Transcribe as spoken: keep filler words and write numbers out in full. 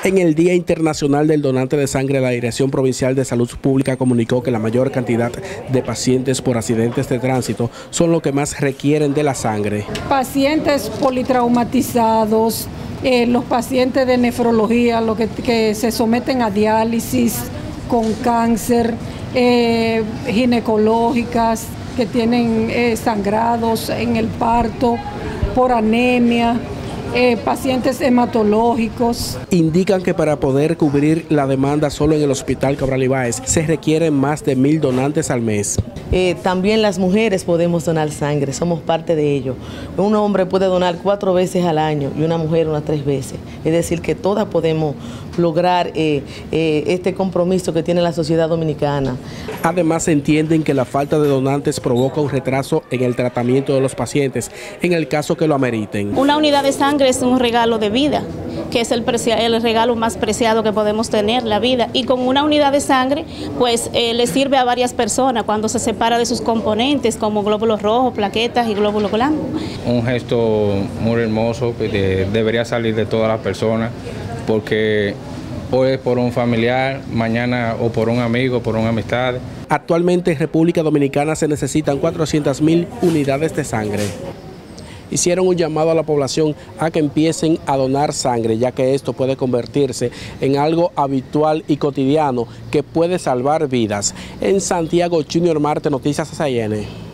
En el Día Internacional del Donante de Sangre, la Dirección Provincial de Salud Pública comunicó que la mayor cantidad de pacientes por accidentes de tránsito son los que más requieren de la sangre. Pacientes politraumatizados, eh, los pacientes de nefrología, los que, que se someten a diálisis con cáncer, eh, ginecológicas, que tienen eh, sangrados en el parto, por anemia. Eh, pacientes hematológicos. Indican que para poder cubrir la demanda solo en el Hospital Cabral Ibáez se requieren más de mil donantes al mes. Eh, también las mujeres podemos donar sangre, somos parte de ello. Un hombre puede donar cuatro veces al año y una mujer unas tres veces. Es decir, que todas podemos lograr eh, eh, este compromiso que tiene la sociedad dominicana. Además, entienden que la falta de donantes provoca un retraso en el tratamiento de los pacientes en el caso que lo ameriten. Una unidad de sangre es un regalo de vida, que es el, el regalo más preciado que podemos tener, la vida. Y con una unidad de sangre, pues eh, le sirve a varias personas cuando se separa de sus componentes, como glóbulos rojos, plaquetas y glóbulos blancos. Un gesto muy hermoso que de, debería salir de todas las personas, porque hoy es por un familiar, mañana o por un amigo, por una amistad. Actualmente en República Dominicana se necesitan cuatrocientas mil unidades de sangre. Hicieron un llamado a la población a que empiecen a donar sangre, ya que esto puede convertirse en algo habitual y cotidiano que puede salvar vidas. En Santiago, Junior Marte, Noticias S I N.